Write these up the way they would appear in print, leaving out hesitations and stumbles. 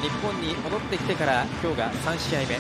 日本に戻ってきてから今日が3試合目。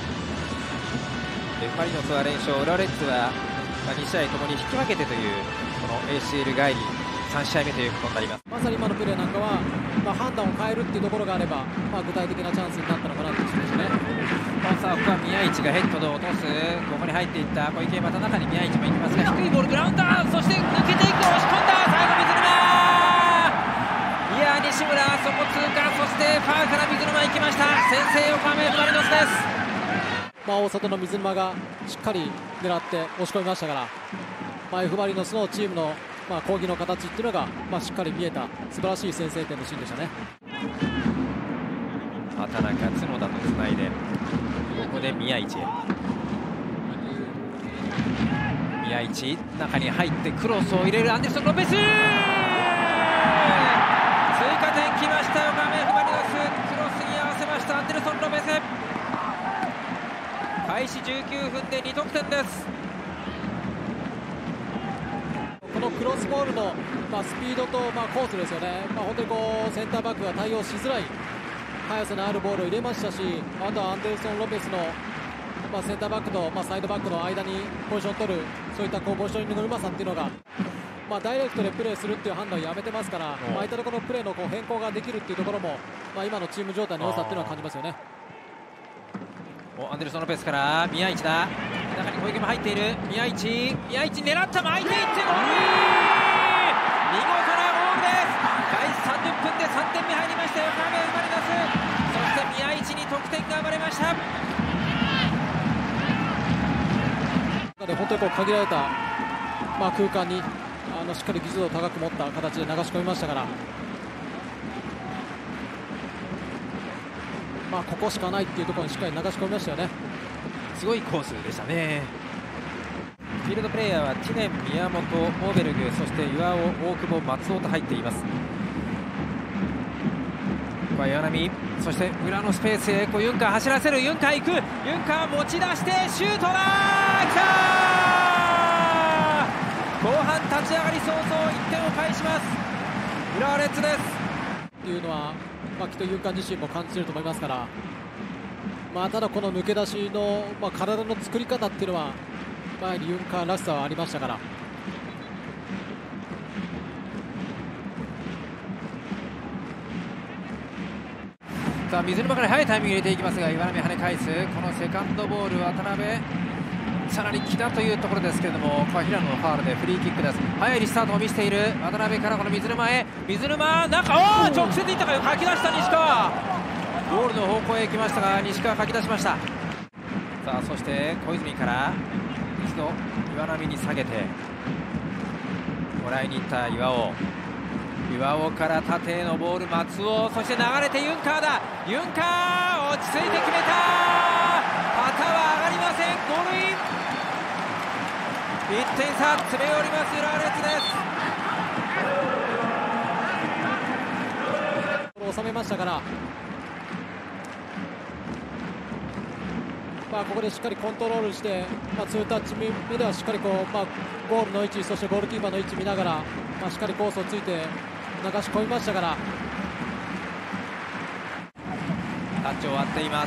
マリノスは連勝、浦和レッズは2試合ともに引き分けてというこの ACL 帰り3試合目ということになります。 まさに今のプレーなんかは、判断を変えるっていうところがあれば、具体的なチャンスになったのかなという印ですね。 さあここは宮市がヘッドで落とす。ここに入っていった小池、また中に宮市も行きますが、低いボールグラウンダー、そして抜けていく、押し込んだ、最後水沼、いや西村そこ通過、そしてファーから水沼行きました。先制横浜 F・マリノスです。 大外の水沼がしっかり狙って押し込みましたから、F・マリノスのチームの攻撃の形っていうのが、しっかり見えた素晴らしい先制点のシーンでしたね。 畑中、角田とつないで、ここで宮市へ。宮市、中に入ってクロスを入れるアンデルソン・ロペス、追加点きました横浜 F・マリノス、クロスに合わせましたアンデルソン・ロペス。開始19分で2得点です。 このクロスボールの、スピードと、コースですよね。本当にセンターバックが対応しづらい速さのあるボールを入れましたし、あとはアンデルソン・ロペスの、センターバックと、サイドバックの間にポジションを取る、そういったポジショニングのうまさっていうのが、ダイレクトでプレーするっていう判断をやめてますから、ああいったところのプレーの変更ができるっていうところも、今のチーム状態の良さっていうのは感じますよね。 アンデルソン・ロペスから宮市だ、中に小池も入っている。宮市狙った巻いていってゴール、見事なゴールです。開始30分で3点目入りました横浜 F・マリノス、そして宮市に得点が生まれました。 本当に限られた、空間にしっかり技術を高く持った形で流し込みましたから、ここしかないっていうところにしっかり流し込みましたよね。 すごいコースでしたね。フィールドプレーヤーは知念、宮本、モーベルグ、そして岩尾、大久保、松尾と入っています。ここは岩波、そして裏のスペースへユンカー走らせる。ユンカー行く、ユンカー持ち出してシュートだ、来たー、後半立ち上がり早々1点を返します浦和レッズですっていうのは、きっとユンカー自身も感じていると思いますから、ただこの抜け出しの、体の作り方っていうのは、ユンカーらしさはありましたから。 さあ水沼から速いタイミング入れていきますが、岩波跳ね返す。このセカンドボール渡辺、さらに木田というところですけれども、ここは平野のファウルでフリーキックです。速いリスタートを見せている渡辺からこの水沼へ、水沼中、直接いったか、かき出した西川、ゴールの方向へ行きましたが西川かき出しました。さあそして小泉から一度岩波に下げてもらいに行った岩尾から縦へのボール松尾、そして流れてユンカーだ、ユンカー落ち着いて決めた、旗は上がりません、ゴールイン、1点差詰め寄ります浦和レッズです。 収めましたから、ここでしっかりコントロールして、2タッチ目ではしっかりゴールの位置、そしてゴールキーパーの位置見ながら、しっかりコースをついて流し込みましたから。 タッチを割っています。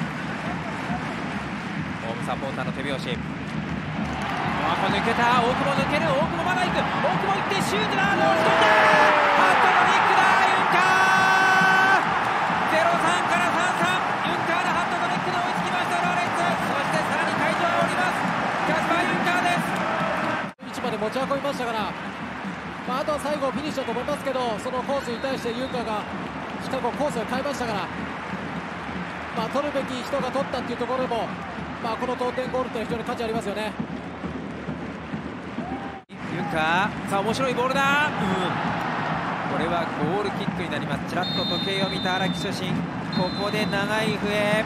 ホームサポーターの手拍子。抜けた、大久保抜ける、大久保まだ行く、大久保行ってシュートだ、押し込んだ、ハットトリックだ、ユンカー、0-3から3-3、ユンカーのハットトリックで追いつきました浦和レッズ。そしてさらに会場を降りますキャスパー・ユンカーです。 位置まで持ち運びましたから、あとは最後フィニッシュだと思いますけど、そのコースに対してユンカーがしっかりコースを変えましたから、取るべき人が取ったっていうところでも、この同点ゴールというのは非常に価値ありますよね。 ユンカー、さあ面白いボールだ、これはゴールキックになります。ちらっと時計を見た荒木主審、ここで長い笛。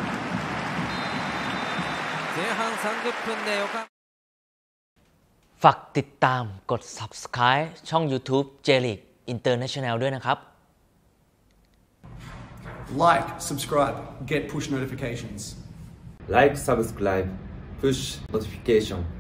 前半30分で横浜ฝากติดตามกด Subscribe ช่อง YouTube J-League International ด้วยนะครับ Like, subscribe, get push notifications. Like, subscribe, push notification.